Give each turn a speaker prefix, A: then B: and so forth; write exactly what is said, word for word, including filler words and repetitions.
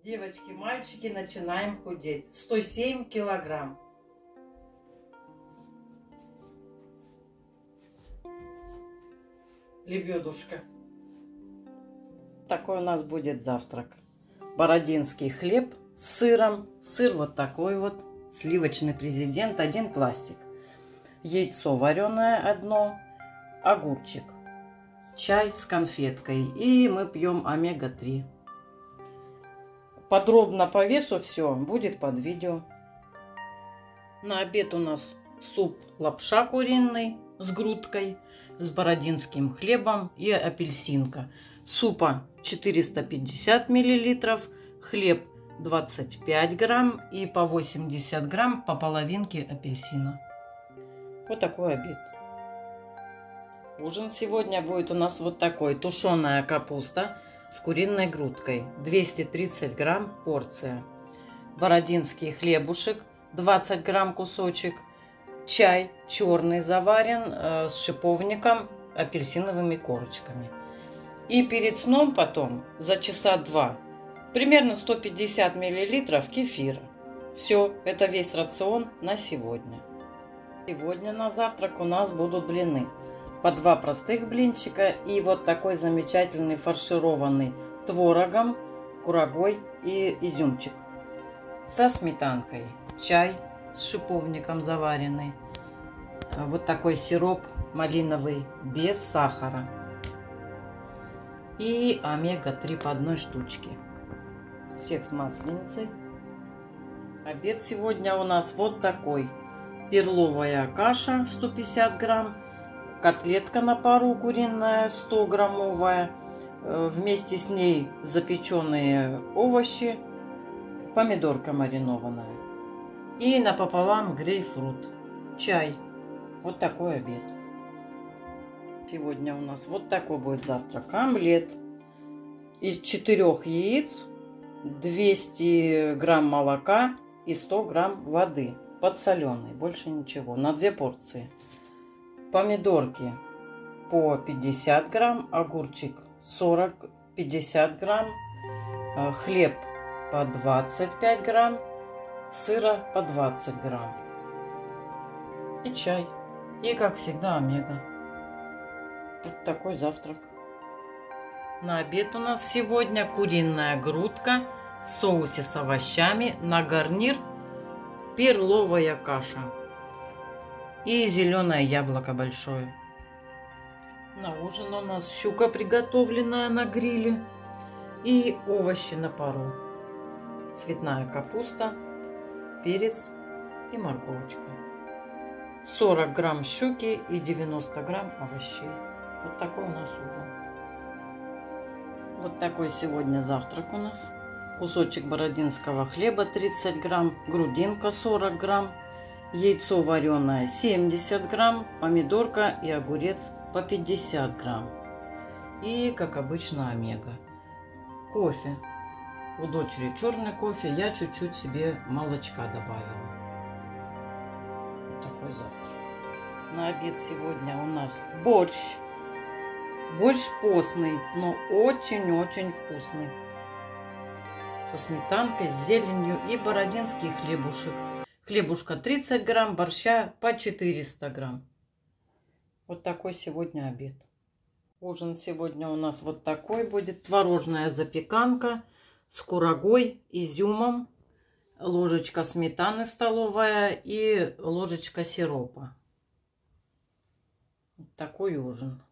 A: Девочки, мальчики, начинаем худеть. сто семь килограмм. Лебедушка. Такой у нас будет завтрак. Бородинский хлеб с сыром. Сыр вот такой вот. Сливочный президент. Один пластик. Яйцо вареное одно. Огурчик. Чай с конфеткой. И мы пьем омега три. Подробно по весу все будет под видео. На обед у нас суп лапша куриный с грудкой, с бородинским хлебом и апельсинка. Супа четыреста пятьдесят миллилитров, хлеб двадцать пять грамм и по восемьдесят грамм по половинке апельсина. Вот такой обед. Ужин сегодня будет у нас вот такой. Тушеная капуста с куриной грудкой. двести тридцать грамм порция. Бородинский хлебушек. двадцать грамм кусочек. Чай черный заварен э, с шиповником, апельсиновыми корочками. И перед сном потом за часа два примерно сто пятьдесят миллилитров кефира. Все, это весь рацион на сегодня. Сегодня на завтрак у нас будут блины. По два простых блинчика и вот такой замечательный фаршированный творогом, курагой и изюмчик. Со сметанкой. Чай с шиповником заваренный. Вот такой сироп малиновый без сахара. И омега три по одной штучке. Всех с масленицей. Обед сегодня у нас вот такой. Перловая каша сто пятьдесят грамм. Котлетка на пару куриная сто граммовая. Вместе с ней запеченные овощи. Помидорка маринованная. И напополам грейпфрут. Чай. Вот такой обед. Сегодня у нас вот такой будет завтрак. Омлет из четырех яиц, двести грамм молока и сто грамм воды. Подсоленый. Больше ничего. На две порции. Помидорки по пятьдесят грамм, огурчик сорок пятьдесят грамм, хлеб по двадцать пять грамм, сыра по двадцать грамм и чай. И, как всегда, омега. Вот такой завтрак. На обед у нас сегодня куриная грудка в соусе с овощами, на гарнир перловая каша. И зеленое яблоко большое. На ужин у нас щука, приготовленная на гриле. И овощи на пару. Цветная капуста, перец и морковочка. сорок грамм щуки и девяносто грамм овощей. Вот такой у нас ужин. Вот такой сегодня завтрак у нас. Кусочек бородинского хлеба тридцать грамм, грудинка сорок грамм. Яйцо вареное семьдесят грамм, помидорка и огурец по пятьдесят грамм. И, как обычно, омега. Кофе. У дочери черный кофе, я чуть-чуть себе молочка добавила. Вот такой завтрак. На обед сегодня у нас борщ. Борщ постный, но очень-очень вкусный. Со сметанкой, с зеленью и бородинский хлебушек. Хлебушка тридцать грамм, борща по четыреста грамм. Вот такой сегодня обед. Ужин сегодня у нас вот такой будет. Творожная запеканка с курагой, изюмом, ложечка сметаны столовая и ложечка сиропа. Вот такой ужин.